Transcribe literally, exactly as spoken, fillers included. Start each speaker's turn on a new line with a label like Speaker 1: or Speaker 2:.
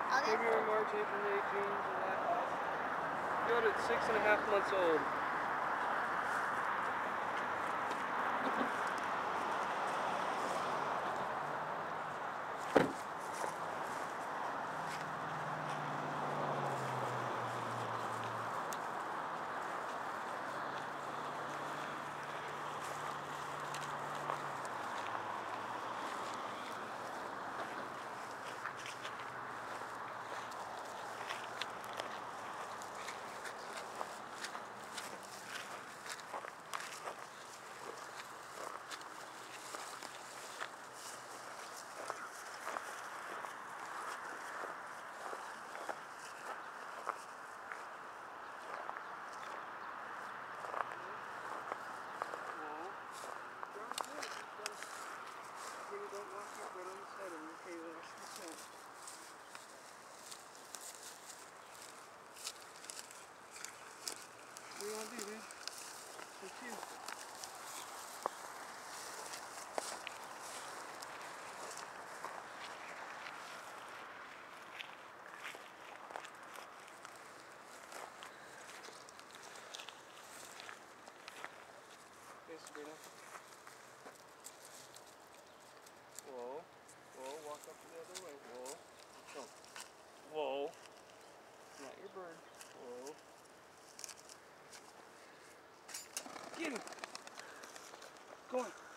Speaker 1: August?
Speaker 2: February, March, April, May, June, July, August. Yoda's six and a half months old. What do you want to do, dude? It's you. Okay, Sabrina. Whoa. Whoa, walk up the other way. Whoa. Don't. Whoa. Not your bird. Whoa. Get him. Go on.